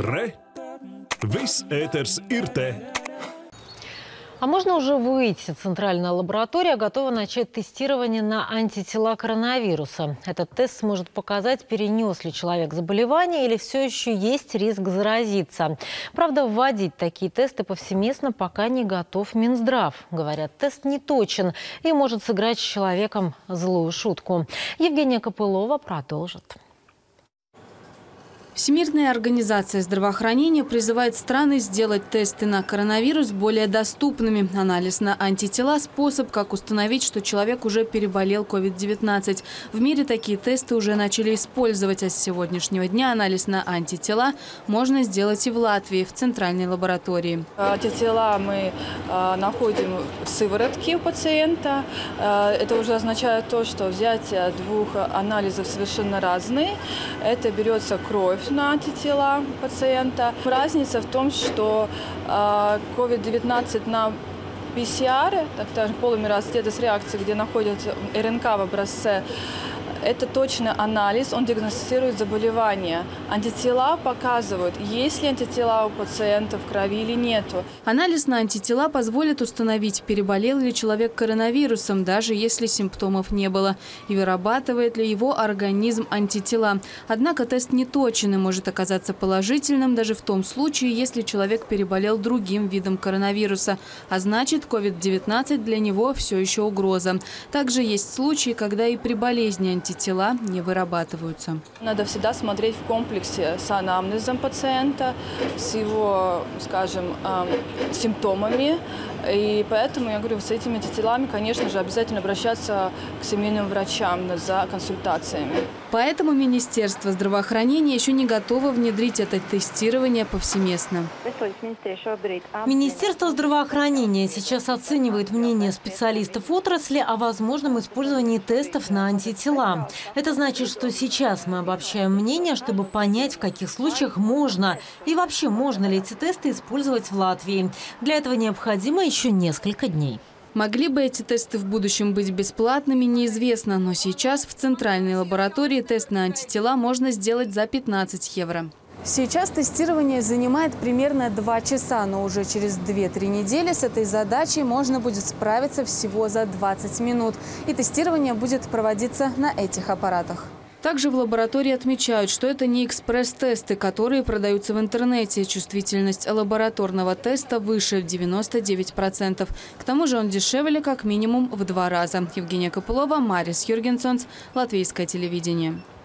Re! Viss ēters ir te! А можно уже выйти? Центральная лаборатория готова начать тестирование на антитела коронавируса. Этот тест сможет показать, перенес ли человек заболевание или все еще есть риск заразиться. Правда, вводить такие тесты повсеместно пока не готов Минздрав. Говорят, тест не точен и может сыграть с человеком злую шутку. Евгения Копылова продолжит. Всемирная организация здравоохранения призывает страны сделать тесты на коронавирус более доступными. Анализ на антитела – способ, как установить, что человек уже переболел COVID-19. В мире такие тесты уже начали использовать, а с сегодняшнего дня анализ на антитела можно сделать и в Латвии, в центральной лаборатории. Антитела мы находим в сыворотке у пациента. Это уже означает то, что взятие двух анализов совершенно разные. Это берется кровь на антитела пациента. Разница в том, что COVID-19 на PCR, так полимераз реакции, где находится РНК в образце, это точный анализ, он диагностирует заболевание. Антитела показывают, есть ли антитела у пациента в крови или нету. Анализ на антитела позволит установить, переболел ли человек коронавирусом, даже если симптомов не было, и вырабатывает ли его организм антитела. Однако тест не точен и может оказаться положительным даже в том случае, если человек переболел другим видом коронавируса, а значит, COVID-19 для него все еще угроза. Также есть случаи, когда и при болезни антитела не вырабатываются. Надо всегда смотреть в комплексе с анамнезом пациента, с его, скажем, симптомами. И поэтому, я говорю, с этими антителами, конечно же, обязательно обращаться к семейным врачам за консультациями. Поэтому Министерство здравоохранения еще не готово внедрить это тестирование повсеместно. Министерство здравоохранения сейчас оценивает мнение специалистов отрасли о возможном использовании тестов на антитела. Это значит, что сейчас мы обобщаем мнение, чтобы понять, в каких случаях можно и вообще можно ли эти тесты использовать в Латвии. Для этого необходимо еще несколько дней. Могли бы эти тесты в будущем быть бесплатными, неизвестно. Но сейчас в центральной лаборатории тест на антитела можно сделать за 15 евро. Сейчас тестирование занимает примерно 2 часа, но уже через 2-3 недели с этой задачей можно будет справиться всего за 20 минут. И тестирование будет проводиться на этих аппаратах. Также в лаборатории отмечают, что это не экспресс-тесты, которые продаются в интернете. Чувствительность лабораторного теста выше 99%. К тому же он дешевле как минимум в 2 раза. Евгения Копылова, Марис Юргенсонс, Латвийское телевидение.